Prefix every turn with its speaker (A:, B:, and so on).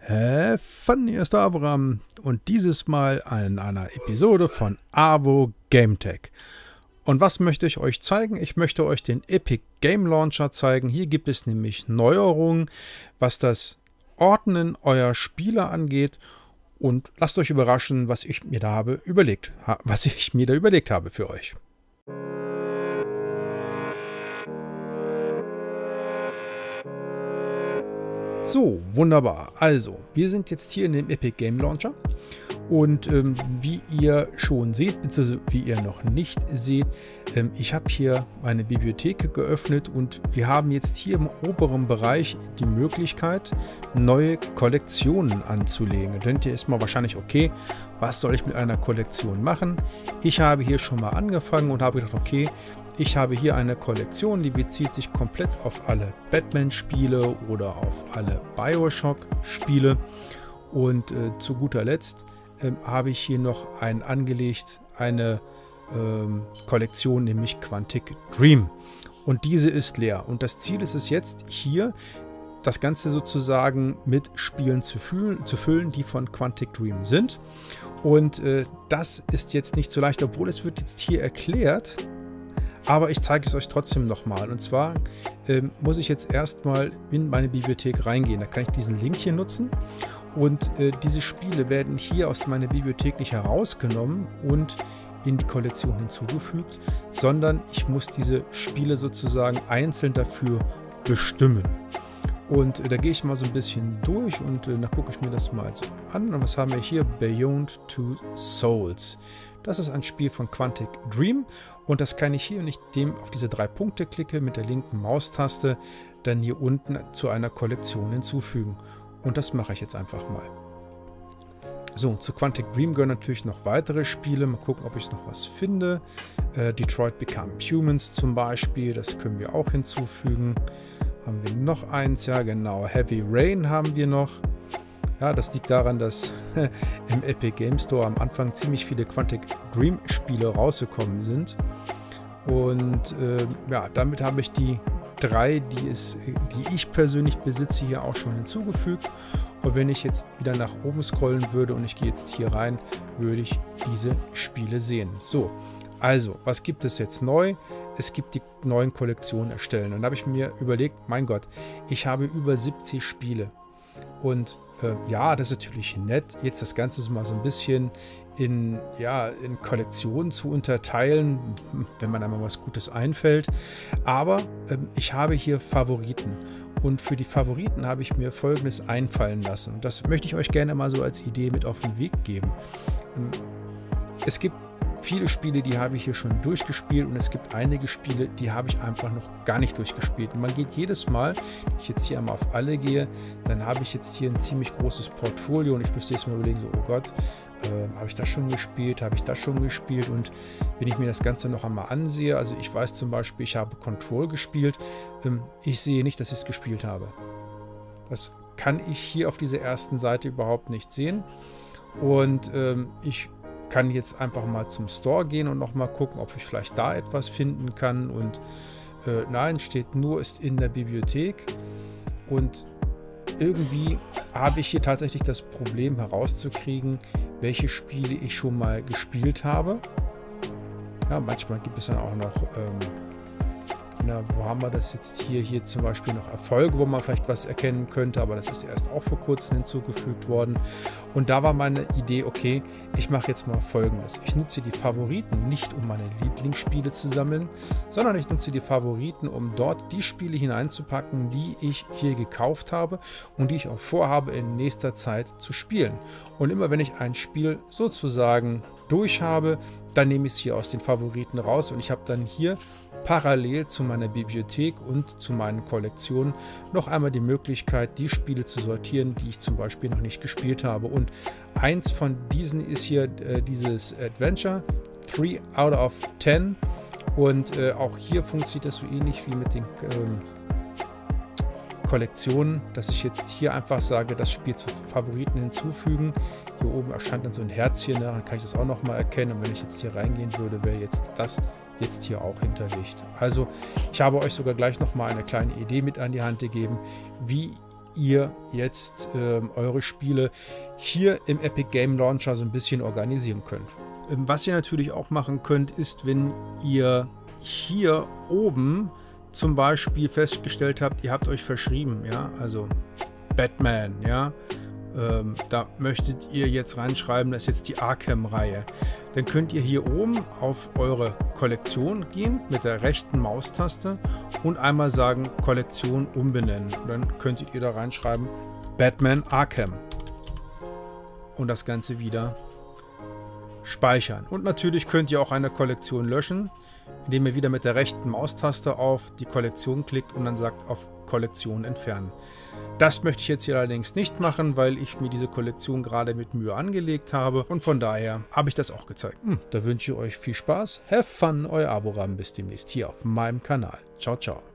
A: Von hier ist der Abraham und dieses Mal in einer Episode von AWO Gametech. Und was möchte ich euch zeigen? Ich möchte euch den Epic Game Launcher zeigen. Hier gibt es nämlich Neuerungen, was das Ordnen eurer Spiele angeht. Und lasst euch überraschen, was ich mir da überlegt habe für euch. So, wunderbar. Also, wir sind jetzt hier in dem Epic Game Launcher und wie ihr schon seht, beziehungsweise wie ihr noch nicht seht, ich habe hier meine Bibliothek geöffnet und wir haben jetzt hier im oberen Bereich die Möglichkeit, neue Kollektionen anzulegen. Da denkt ihr erstmal wahrscheinlich, okay, was soll ich mit einer Kollektion machen? Ich habe hier schon mal angefangen und habe gedacht, okay, ich habe hier eine Kollektion, die bezieht sich komplett auf alle Batman-Spiele oder auf alle Bioshock-Spiele. Und zu guter Letzt habe ich hier noch eine Kollektion, nämlich Quantic Dream. Und diese ist leer. Und das Ziel ist es jetzt, hier das Ganze sozusagen mit Spielen zu füllen, die von Quantic Dream sind. Und das ist jetzt nicht so leicht, obwohl es wird jetzt hier erklärt. Aber ich zeige es euch trotzdem nochmal. Und zwar muss ich jetzt erstmal in meine Bibliothek reingehen. Da kann ich diesen Link hier nutzen. Und diese Spiele werden hier aus meiner Bibliothek nicht herausgenommen und in die Kollektion hinzugefügt, sondern ich muss diese Spiele sozusagen einzeln dafür bestimmen. Und da gehe ich mal so ein bisschen durch und da gucke ich mir das mal so an. Und was haben wir hier? Beyond Two Souls. Das ist ein Spiel von Quantic Dream und das kann ich hier, wenn ich auf diese 3 Punkte klicke, mit der linken Maustaste dann hier unten zu einer Kollektion hinzufügen. Und das mache ich jetzt einfach mal. So, zu Quantic Dream gehören natürlich noch weitere Spiele. Mal gucken, ob ich noch was finde. Detroit Become Humans zum Beispiel, das können wir auch hinzufügen. Haben wir noch eins? Ja, genau. Heavy Rain haben wir noch. Ja, das liegt daran, dass im Epic Game Store am Anfang ziemlich viele Quantic Dream Spiele rausgekommen sind. Und ja, damit habe ich die 3, die ich persönlich besitze, hier auch schon hinzugefügt. Und wenn ich jetzt wieder nach oben scrollen würde und ich gehe jetzt hier rein, würde ich diese Spiele sehen. So, also, was gibt es jetzt neu? Es gibt die neuen Kollektionen erstellen. Und da habe ich mir überlegt, mein Gott, ich habe über 70 Spiele. Und ja, das ist natürlich nett, jetzt das Ganze mal so ein bisschen in Kollektionen zu unterteilen, wenn man einmal was Gutes einfällt. Aber ich habe hier Favoriten. Und für die Favoriten habe ich mir Folgendes einfallen lassen. Und das möchte ich euch gerne mal so als Idee mit auf den Weg geben. Es gibt viele Spiele, die habe ich hier schon durchgespielt und es gibt einige Spiele, die habe ich einfach noch gar nicht durchgespielt. Und man geht jedes Mal, wenn ich jetzt hier einmal auf alle gehe, dann habe ich jetzt hier ein ziemlich großes Portfolio und ich müsste jetzt mal überlegen, so, oh Gott, habe ich das schon gespielt, habe ich das schon gespielt? Und wenn ich mir das Ganze noch einmal ansehe, also ich weiß zum Beispiel, ich habe Control gespielt, ich sehe nicht, dass ich es gespielt habe. Das kann ich hier auf dieser ersten Seite überhaupt nicht sehen und ich kann jetzt einfach mal zum Store gehen und noch mal gucken, ob ich vielleicht da etwas finden kann. Und nein, steht nur, ist in der Bibliothek. Und irgendwie habe ich hier tatsächlich das Problem herauszukriegen, welche Spiele ich schon mal gespielt habe. Ja, manchmal gibt es dann auch noch, wo haben wir das jetzt hier? Hier zum Beispiel noch Erfolge, wo man vielleicht was erkennen könnte, aber das ist erst auch vor kurzem hinzugefügt worden. Und da war meine Idee, okay, ich mache jetzt mal Folgendes. Ich nutze die Favoriten nicht, um meine Lieblingsspiele zu sammeln, sondern ich nutze die Favoriten, um dort die Spiele hineinzupacken, die ich hier gekauft habe und die ich auch vorhabe, in nächster Zeit zu spielen. Und immer wenn ich ein Spiel sozusagen durch habe, dann nehme ich es hier aus den Favoriten raus und ich habe dann hier parallel zu meiner Bibliothek und zu meinen Kollektionen noch einmal die Möglichkeit, die Spiele zu sortieren, die ich zum Beispiel noch nicht gespielt habe. Und eins von diesen ist hier dieses Adventure, 3 out of 10. Und auch hier funktioniert das so ähnlich wie mit den Kollektionen, dass ich jetzt hier einfach sage, das Spiel zu Favoriten hinzufügen. Hier oben erscheint dann so ein Herzchen, dann kann ich das auch noch mal erkennen. Und wenn ich jetzt hier reingehen würde, wäre jetzt das jetzt hier auch hinterlegt. Also ich habe euch sogar gleich noch mal eine kleine Idee mit an die Hand gegeben, wie ihr jetzt eure Spiele hier im Epic Game Launcher so ein bisschen organisieren könnt. Was ihr natürlich auch machen könnt, ist, wenn ihr hier oben zum Beispiel festgestellt habt, ihr habt euch verschrieben, ja, also Batman, ja, da möchtet ihr jetzt reinschreiben, das ist jetzt die Arkham-Reihe. Dann könnt ihr hier oben auf eure Kollektion gehen mit der rechten Maustaste und einmal sagen Kollektion umbenennen. Und dann könntet ihr da reinschreiben Batman Arkham und das Ganze wieder speichern. Und natürlich könnt ihr auch eine Kollektion löschen, indem ihr wieder mit der rechten Maustaste auf die Kollektion klickt und dann sagt auf Kollektion entfernen. Das möchte ich jetzt hier allerdings nicht machen, weil ich mir diese Kollektion gerade mit Mühe angelegt habe und von daher habe ich das auch gezeigt. Da wünsche ich euch viel Spaß, have fun, euer Aboram, bis demnächst hier auf meinem Kanal. Ciao, ciao.